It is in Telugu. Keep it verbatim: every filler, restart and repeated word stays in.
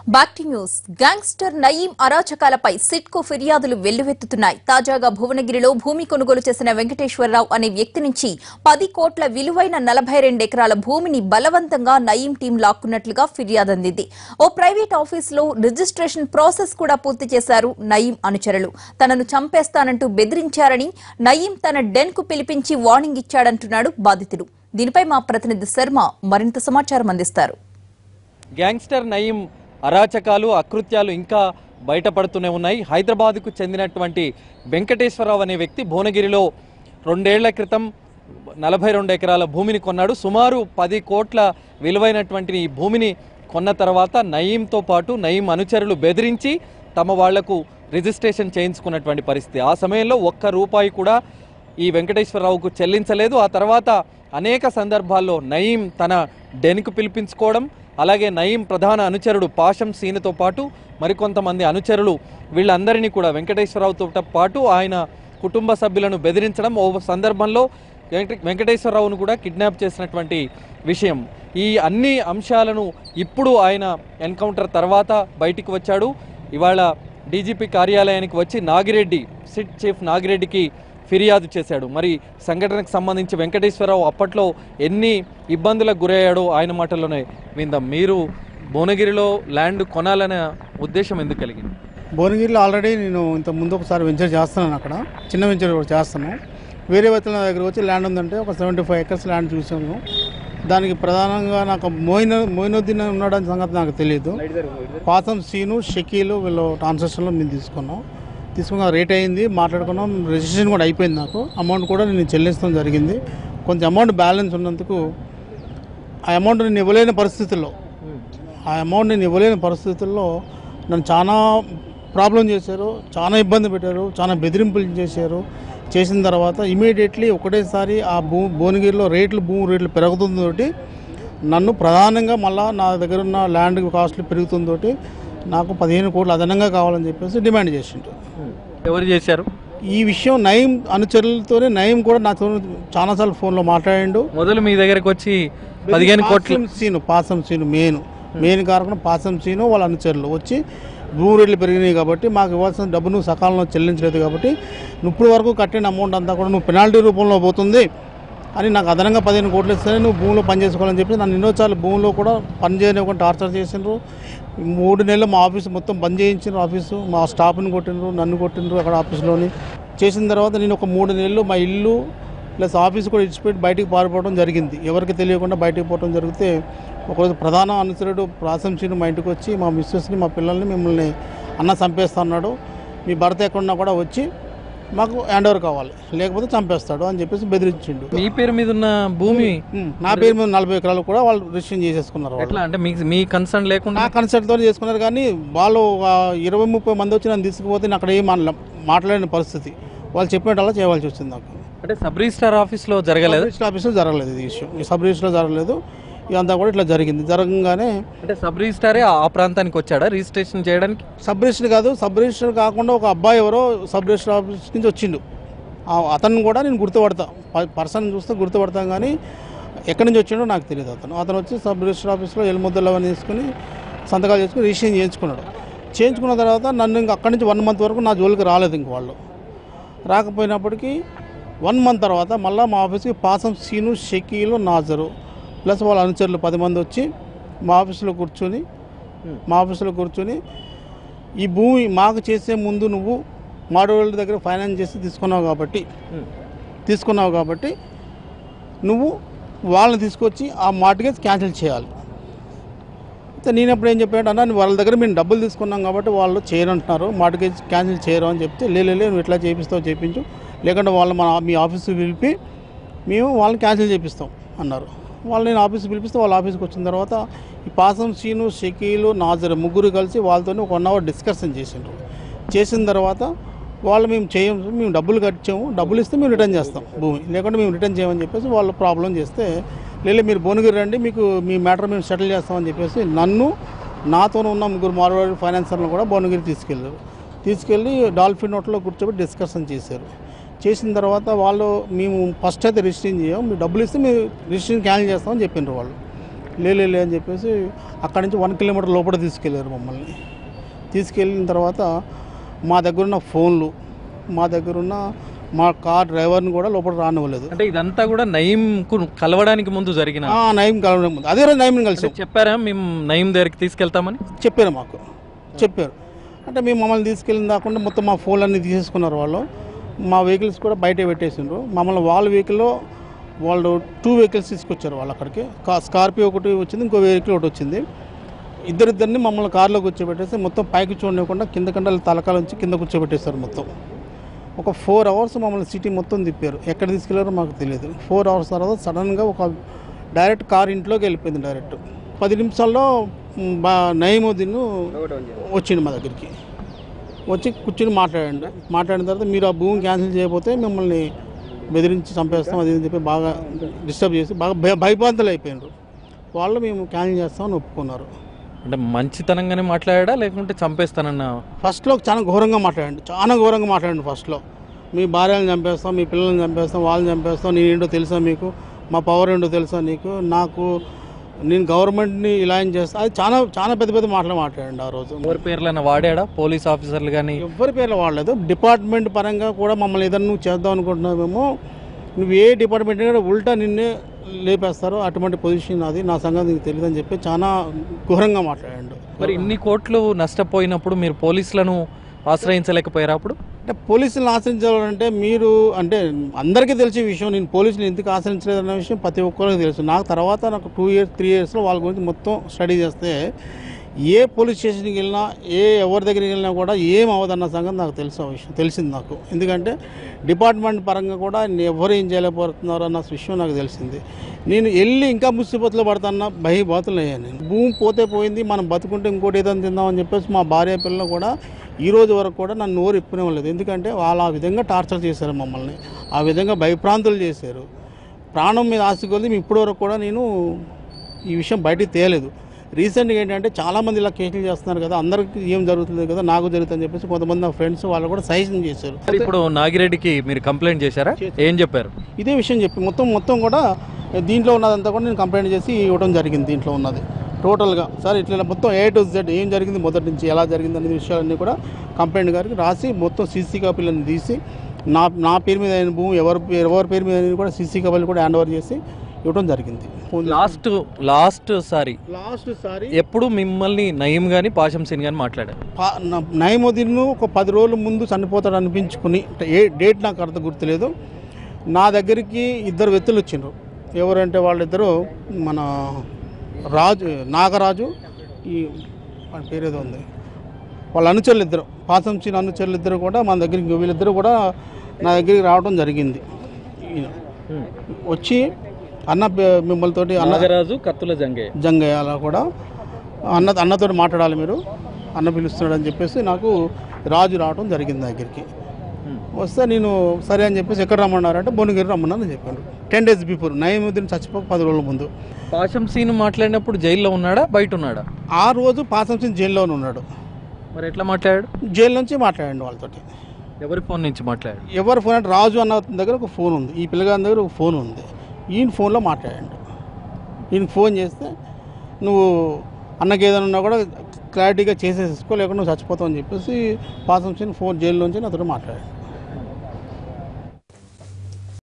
Back to news. Gangster Nayeem అరాచకాలపై సిట్కు ఫిర్యాదులు వెల్లువెత్తుతున్నాయి. తాజాగా భువనగిరిలో భూమి కొనుగోలు చేసిన వెంకటేశ్వరరావు అనే వ్యక్తి నుంచి పది కోట్ల విలువైన నలభై రెండు ఎకరాల భూమిని బలవంతంగా నయీం టీం లాక్కున్నట్లుగా ఫిర్యాదు అందింది. ఓ ప్రైవేట్ ఆఫీసులో రిజిస్ట్రేషన్ ప్రాసెస్ కూడా పూర్తి చేశారు నయీం అనుచరులు. తనను చంపేస్తానంటూ బెదిరించారని నయీం తన డెన్ కు పిలిపించి వార్నింగ్ ఇచ్చాడంటున్నాడు బాధితుడు. దీనిపై మా ప్రతినిధి శర్మ మరింత సమాచారం అందిస్తారు. గ్యాంగ్స్టర్ నయీం అరాచకాలు అకృత్యాలు ఇంకా బయటపడుతూనే ఉన్నాయి. హైదరాబాద్కు చెందినటువంటి వెంకటేశ్వరరావు అనే వ్యక్తి భువనగిరిలో రెండేళ్ల క్రితం నలభై రెండు ఎకరాల భూమిని కొన్నాడు. సుమారు పది కోట్ల విలువైనటువంటి ఈ భూమిని కొన్న తర్వాత నయీంతో పాటు నయీం అనుచరులు బెదిరించి తమ వాళ్లకు రిజిస్ట్రేషన్ చేయించుకున్నటువంటి పరిస్థితి. ఆ సమయంలో ఒక్క రూపాయి కూడా ఈ వెంకటేశ్వరరావుకు చెల్లించలేదు. ఆ తర్వాత అనేక సందర్భాల్లో నయీం తన డెన్కు పిలిపించుకోవడం, అలాగే నయీం ప్రధాన అనుచరుడు పాషం సీనుతో పాటు మరికొంతమంది అనుచరులు వీళ్ళందరినీ కూడా వెంకటేశ్వరరావుతో పాటు ఆయన కుటుంబ సభ్యులను బెదిరించడం, ఓ సందర్భంలో వెంకటేశ్వరరావును కూడా కిడ్నాప్ చేసినటువంటి విషయం. ఈ అన్ని అంశాలను ఇప్పుడు ఆయన ఎన్కౌంటర్ తర్వాత బయటికి వచ్చాడు. ఇవాళ డీజీపీ కార్యాలయానికి వచ్చి నాగిరెడ్డి సిట్ చీఫ్ నాగిరెడ్డికి ఫిర్యాదు చేశాడు. మరి సంఘటనకు సంబంధించి వెంకటేశ్వరరావు అప్పట్లో ఎన్ని ఇబ్బందులకు గురయ్యాడో ఆయన మాటల్లోనే విందాం. మీరు భువనగిరిలో ల్యాండ్ కొనాలనే ఉద్దేశం ఎందుకు కలిగింది? భువనగిరిలో ఆల్రెడీ నేను ఇంత ముందు ఒకసారి వెంచర్ చేస్తున్నాను. అక్కడ చిన్న వెంచర్ కూడా చేస్తున్నాను. వేరే వ్యక్తుల దగ్గర వచ్చి ల్యాండ్ ఉందంటే ఒక సెవెంటీ ఫైవ్ ఎకర్స్ ల్యాండ్ చూసాను. దానికి ప్రధానంగా నాకు మోయిన మోయినుద్దీన్ ఉన్నాడని సంగతి నాకు తెలియదు. పాసం సీను షకీలు వీళ్ళు ట్రాన్సాక్షన్లో మేము తీసుకున్నాం. తీసుకున్న రేట్ అయింది, మాట్లాడుకున్నాం, రిజిస్ట్రేషన్ కూడా అయిపోయింది. నాకు అమౌంట్ కూడా నేను చెల్లించడం జరిగింది. కొంచెం అమౌంట్ బ్యాలెన్స్ ఉన్నందుకు ఆ అమౌంట్ నేను ఇవ్వలేని పరిస్థితుల్లో ఆ అమౌంట్ నేను ఇవ్వలేని పరిస్థితుల్లో నన్ను చాలా ప్రాబ్లం చేశారు, చాలా ఇబ్బంది పెట్టారు, చాలా బెదిరింపులు చేశారు. చేసిన తర్వాత ఇమీడియట్లీ ఒకటేసారి ఆ భూ భువనగిరిలో రేట్లు భూమి రేట్లు పెరుగుతుందోటి నన్ను ప్రధానంగా మళ్ళీ నా దగ్గర ఉన్న ల్యాండ్ కాస్ట్లు పెరుగుతుందోటి నాకు పదిహేను కోట్లు అదనంగా కావాలని చెప్పేసి డిమాండ్ చేసిండు. ఎవరు చేశారు ఈ విషయం? నయీం అనుచరులతోనే. నయీం కూడా నాతో చాలాసార్లు ఫోన్లో మాట్లాడిండు. మొదలు మీ దగ్గరకు వచ్చి పదిహేను కోట్లు సీను పాసం సీను మెయిన్ మెయిన్ కారణం పాసం సీను వాళ్ళ అనుచరులు వచ్చి భూమి రేట్లు పెరిగినాయి కాబట్టి మాకు ఇవ్వాల్సిన డబ్బు నువ్వు సకాలంలో చెల్లించలేదు కాబట్టి ఇప్పుడు వరకు కట్టిన అమౌంట్ అంతా కూడా నువ్వు పెనాల్టీ రూపంలో పోతుంది అని నాకు అదనంగా పదిహేను కోట్లు ఇస్తే నువ్వు భూమిలో పని చేసుకోవాలని చెప్పి నన్ను ఎన్నోసార్లు భూమిలో కూడా పని చేయనివ్వకుండా టార్చర్ చేసిండ్రు. మూడు నెలలు మా ఆఫీసు మొత్తం బంద్ చేయించారు. ఆఫీసు మా స్టాఫ్ని కొట్టిండ్రు, నన్ను కొట్టిండ్రు అక్కడ ఆఫీసులోని. చేసిన తర్వాత నేను ఒక మూడు నెలలు మా ఇల్లు ప్లస్ ఆఫీసు కూడా ఇచ్చిపెట్టి బయటికి పారిపోవడం జరిగింది. ఎవరికి తెలియకుండా బయటికి పోవడం జరిగితే ఒకరోజు ప్రధాన అనుచరుడు ప్రాశంసీని మా ఇంటికి వచ్చి మా మిస్సెస్ని మా పిల్లల్ని మిమ్మల్ని అన్న చంపేస్తా అన్నాడు, మీ భర్త ఎక్కడున్నా కూడా వచ్చి మాకు హ్యాండ్ ఓవర్ కావాలి లేకపోతే చంపేస్తాడు అని చెప్పేసి బెదిరించిండు. మీ పేరు మీద ఉన్న భూమి నా పేరు మీద నలభై ఎకరాలు కూడా వాళ్ళు రిజిస్ట్రేషన్ చేసేసుకున్నారు. ఎట్లా అంటే మీ కన్సర్న్ లేకుండా? నా కన్సర్న్ తో చేసుకున్నారు. కానీ వాళ్ళు ఇరవై ముప్పై మంది వచ్చి నన్ను తీసుకుపోతే నేను అక్కడ ఏం మాట్లాడిన పరిస్థితి. వాళ్ళు చెప్పినట్టు అలా చేయవలసి వచ్చింది నాకు. అంటే సబ్ రిజిస్టార్ ఆఫీస్లో జరగలేదు? రిజిస్టర్ ఆఫీస్లో జరగలేదు ఈ విషయం. ఈ సబ్ రిజిస్టర్లో జరగలేదు. ఇదంతా కూడా ఇట్లా జరిగింది. జరగగానే అంటే సబ్ రిజిస్టారే ఆ ప్రాంతానికి వచ్చాడా రిజిస్ట్రేషన్ చేయడానికి? సబ్ రిజిస్టర్ కాదు, సబ్ రిజిస్టర్ కాకుండా ఒక అబ్బాయి ఎవరో సబ్ రిజిస్టర్ ఆఫీస్ నుంచి వచ్చిండు. అతను కూడా నేను గుర్తుపడతా, పర్సన్ చూస్తే గుర్తుపడతాం, కానీ ఎక్కడి నుంచి వచ్చిండో నాకు తెలియదు. అతను అతను వచ్చి సబ్ రిజిస్టర్ ఆఫీస్లో ఎల్ముద్దలు అవన్నీ తీసుకుని సంతకాలు చేసుకుని రిజిస్ట్రేషన్ చేయించుకున్నాడు. చేయించుకున్న తర్వాత నన్ను ఇంక అక్కడి నుంచి వన్ మంత్ వరకు నా జోలికి రాలేదు. ఇంక వాళ్ళు రాకపోయినప్పటికీ వన్ మంత్ తర్వాత మళ్ళీ మా ఆఫీస్కి పాసం సీను షకీలు నాజరు ప్లస్ వాళ్ళ అనుచరులు పది మంది వచ్చి మా ఆఫీసులో కూర్చొని మా ఆఫీసులో కూర్చొని ఈ భూమి మాకు చేసే ముందు నువ్వు మాడోళ్ళ దగ్గర ఫైనాన్స్ చేసి తీసుకున్నావు కాబట్టి తీసుకున్నావు కాబట్టి నువ్వు వాళ్ళని తీసుకొచ్చి ఆ మార్టిగేజ్ క్యాన్సిల్ చేయాలి. అయితే నేను ఎప్పుడు ఏం చెప్పాను అన్న, వాళ్ళ దగ్గర మేము డబ్బులు తీసుకున్నాం కాబట్టి వాళ్ళు చేయరంటున్నారు, మార్టిగేజ్ క్యాన్సిల్ చేయరు అని చెప్తే, లే నువ్వు ఎట్లా చేపిస్తావు చేయించు, లేకుంటే వాళ్ళు మన మీ ఆఫీస్కి పిలిపి మేము వాళ్ళని క్యాన్సిల్ చేపిస్తాం అన్నారు. వాళ్ళు నేను ఆఫీస్కి పిలిపిస్తే వాళ్ళ ఆఫీస్కి వచ్చిన తర్వాత ఈ పాసం సీను షకీలు నాజర్ ముగ్గురు కలిసి వాళ్ళతో ఒక వన్ అవర్ డిస్కషన్ చేసిండ్రు. చేసిన తర్వాత వాళ్ళు మేము చేయము, మేము డబ్బులు కట్టాము, డబ్బులు ఇస్తే మేము రిటర్న్ చేస్తాం భూమి, లేకుంటే మేము రిటర్న్ చేయమని చెప్పేసి వాళ్ళు ప్రాబ్లం చేస్తే, లేదు మీరు భువనగిరి రండి మీకు మీ మ్యాటర్ మేము సెటిల్ చేస్తామని చెప్పేసి నన్ను నాతో ఉన్న ముగ్గురు మార్వాడి ఫైనాన్సర్లను కూడా భువనగిరి తీసుకెళ్ళారు. తీసుకెళ్ళి డాల్ఫిన్ నోట్లో కూర్చోబెట్టి డిస్కషన్ చేశారు. చేసిన తర్వాత వాళ్ళు మేము ఫస్ట్ అయితే రిజిస్ట్రేషన్ చేయం, మీరు డబ్బులు ఇస్తే మేము రిజిస్ట్రేషన్ క్యాన్సిల్ చేస్తామని చెప్పినారు వాళ్ళు. లే లే అని చెప్పేసి అక్కడి నుంచి వన్ కిలోమీటర్ లోపల తీసుకెళ్ళారు మమ్మల్ని. తీసుకెళ్ళిన తర్వాత మా దగ్గర ఉన్న ఫోన్లు, మా దగ్గర ఉన్న మా కార్ డ్రైవర్ని కూడా లోపల రానివ్వలేదు. అంటే ఇదంతా కూడా నయీంకు కలవడానికి ముందు జరిగిన నయీం కలవడానికి ముందు అదే రోజు నయీంని కలిసి చెప్పారా మేము నయీం దగ్గరికి తీసుకెళ్తామని చెప్పారు, మాకు చెప్పారు. అంటే మేము మమ్మల్ని తీసుకెళ్ళిన దాకుండా మొత్తం మా ఫోన్లన్నీ తీసేసుకున్నారు వాళ్ళు. మా వెహికల్స్ కూడా బయట పెట్టేసిండ్రు. మమ్మల్ని వాళ్ళ వెహికల్లో వాళ్ళు టూ వెహికల్స్ తీసుకొచ్చారు వాళ్ళు అక్కడికి. స్కార్పియో ఒకటి వచ్చింది, ఇంకో వెహికల్ ఒకటి వచ్చింది. ఇద్దరిద్దరిని మమ్మల్ని కార్లో కూర్చోబెట్టేసి మొత్తం పైకి చూడకుండా కింద కంటే తలకాల నుంచి కింద కూర్చోబెట్టేస్తారు. మొత్తం ఒక ఫోర్ అవర్స్ మమ్మల్ని సిటీ మొత్తం తిప్పారు. ఎక్కడ తీసుకెళ్లారో మాకు తెలియదు. ఫోర్ అవర్స్ తర్వాత సడన్గా ఒక డైరెక్ట్ కార్ ఇంట్లోకి వెళ్ళిపోయింది. డైరెక్ట్ పది నిమిషాల్లో బా నయీముద్దీన్ వచ్చిండు మా దగ్గరికి. వచ్చి కూర్చొని మాట్లాడండి. మాట్లాడిన తర్వాత మీరు ఆ భూమి క్యాన్సిల్ చేయకపోతే మిమ్మల్ని బెదిరించి చంపేస్తాం అది అని చెప్పి బాగా డిస్టర్బ్ చేసి బాగా భయ భయభ్రాంతులు అయిపోయినారు వాళ్ళు. మేము క్యాన్సిల్ చేస్తామని ఒప్పుకున్నారు. అంటే మంచితనంగానే మాట్లాడా లేకుంటే చంపేస్తానన్నా? ఫస్ట్లో చాలా ఘోరంగా మాట్లాడండి, చాలా ఘోరంగా మాట్లాడండి. ఫస్ట్లో మీ భార్యలను చంపేస్తాం, మీ పిల్లల్ని చంపేస్తాం, వాళ్ళని చంపేస్తాం, నేనేంటో తెలుసా మీకు, మా పవర్ ఏంటో తెలుసా నీకు, నాకు నేను గవర్నమెంట్ని ఇలా ఏం చేస్తాను, అది చాలా చాలా పెద్ద పెద్ద మాటలు మాట్లాడండి ఆ రోజు. ఎవరి పేర్లైనా వాడాడా? పోలీస్ ఆఫీసర్లు కానీ ఎవరి పేర్లు వాడలేదు. డిపార్ట్మెంట్ పరంగా కూడా మమ్మల్ని ఏదైనా నువ్వు చేద్దాం అనుకుంటున్నావేమో, నువ్వు ఏ డిపార్ట్మెంట్ అయినా ఉల్టా నిన్నే లేపేస్తారు, అటువంటి పొజిషన్ అది, నా సంగతి నీకు తెలియదు అని చెప్పి చాలా ఘోరంగా మాట్లాడండి. మరి ఇన్ని కోట్లు నష్టపోయినప్పుడు మీరు పోలీసులను ఆశ్రయించలేకపోయారా? అప్పుడు అంటే పోలీసులను ఆశ్రయించాలంటే మీరు అంటే అందరికీ తెలిసే విషయం, నేను పోలీసులు ఎందుకు ఆశ్రయించలేదన్న విషయం ప్రతి ఒక్కరికి తెలుసు. నాకు తర్వాత నాకు టూ ఇయర్స్ త్రీ ఇయర్స్లో వాళ్ళ గురించి మొత్తం స్టడీ చేస్తే ఏ పోలీస్ స్టేషన్కి వెళ్ళినా ఏ ఎవరి దగ్గరికి వెళ్ళినా కూడా ఏం అవ్వదన్న సంగతి నాకు తెలుసు, ఆ విషయం తెలిసింది నాకు. ఎందుకంటే డిపార్ట్మెంట్ పరంగా కూడా ఎవరు ఏం చేయలేకపోతున్నారు అన్న విషయం నాకు తెలిసింది. నేను వెళ్ళి ఇంకా ముసిబతులు పడుతున్నా భయబాతులు అయ్యాను. నేను భూమి పోతే పోయింది, మనం బతుకుంటే ఇంకోటి ఏదైనా తిందామని చెప్పేసి మా భార్య పిల్లలు కూడా ఈ రోజు వరకు కూడా నన్ను నోరు ఇప్పునేవ్వలేదు. ఎందుకంటే వాళ్ళు ఆ విధంగా టార్చర్ చేశారు మమ్మల్ని, ఆ విధంగా భయప్రాంతులు చేశారు. ప్రాణం మీద ఆశ కొద్ది ఇప్పటి వరకు కూడా నేను ఈ విషయం బయటికి తేలేదు. రీసెంట్గా ఏంటంటే చాలామంది ఇలా కేసులు చేస్తున్నారు కదా, అందరికీ ఏం జరుగుతుంది కదా నాకు జరుగుతుందని చెప్పేసి కొంతమంది నా ఫ్రెండ్స్ వాళ్ళు కూడా సజెషన్ చేశారు. ఇప్పుడు నాగిరెడ్డికి మీరు కంప్లైంట్ చేశారా? ఏం చెప్పారు? ఇదే విషయం చెప్పి మొత్తం మొత్తం కూడా దీంట్లో ఉన్నదంతా కూడా నేను కంప్లైంట్ చేసి ఇవ్వడం జరిగింది. దీంట్లో ఉన్నది టోటల్గా సార్ ఇట్లా మొత్తం ఏ టు జెడ్ ఏం జరిగింది మొదటి నుంచి ఎలా జరిగింది అనే విషయాలన్నీ కూడా కంప్లైంట్ గారికి రాసి మొత్తం సీసీ కాపీలను తీసి నా నా పేరు మీద అయిన భూమి ఎవరి పేరు ఎవరి పేరు మీద అయినా కూడా సీసీ కాపీలు కూడా హ్యాండ్ ఓవర్ చేసి ఇవ్వడం జరిగింది. లాస్ట్ లాస్ట్ సారి లాస్ట్ సారి ఎప్పుడు మిమ్మల్ని నయీం కానీ పాషం సింగ్ కానీ మాట్లాడారు? నయీముద్దీన్ ఒక పది రోజుల ముందు చనిపోతాడు అనిపించుకుని, ఏ డేట్ నాకు అర్థం గుర్తులేదు, నా దగ్గరికి ఇద్దరు వ్యక్తులు వచ్చిండ్రు. ఎవరంటే వాళ్ళిద్దరు మన రాజు నాగరాజు, ఈ వాళ్ళ పేరు ఏదో ఉంది, వాళ్ళ అనుచరులు ఇద్దరు, పాసం సింగ్ అనుచరులు ఇద్దరు కూడా మన దగ్గరికి వీళ్ళిద్దరు కూడా నా దగ్గరికి రావడం జరిగింది. వచ్చి అన్న మిమ్మల్తోటి నాగరాజు కత్తుల జంగయ్య జంగయ్య అలా కూడా అన్న అన్నతో మాట్లాడాలి మీరు, అన్న పిలుస్తున్నాడు అని చెప్పేసి నాకు రాజు రావడం జరిగింది దగ్గరికి. వస్తే నేను సరే అని చెప్పేసి ఎక్కడ రమ్మన్నారంటే భువనగిరి రమ్మన్నాను చెప్పాను. టెన్ డేస్ బిఫోర్ నయీముద్దీన్ చచ్చిపోక పది రోజుల ముందు. పాషం సింగ్ మాట్లాడినప్పుడు జైల్లో ఉన్నాడా బయట ఉన్నాడా? ఆ రోజు పాషం సింగ్ జైల్లోనే ఉన్నాడు. మరి ఎట్లా మాట్లాడాడు? జైలు నుంచి మాట్లాడండి వాళ్ళతోటి. ఎవరి ఫోన్ నుంచి మాట్లాడాడు? ఎవరి ఫోన్ అంటే రాజు అన్న దగ్గర ఒక ఫోన్ ఉంది, ఈ పిల్లగాని దగ్గర ఒక ఫోన్ ఉంది. ఈయన ఫోన్లో మాట్లాడండి. ఈయనకి ఫోన్ చేస్తే నువ్వు అన్నకి ఏదైనా ఉన్నా కూడా క్లారిటీగా చేసేసుకో, లేకుండా నువ్వు చచ్చిపోతావు అని చెప్పేసి పాసం సింగ్ ఫోన్ జైల్లో నుంచి నాతో మాట్లాడాడు.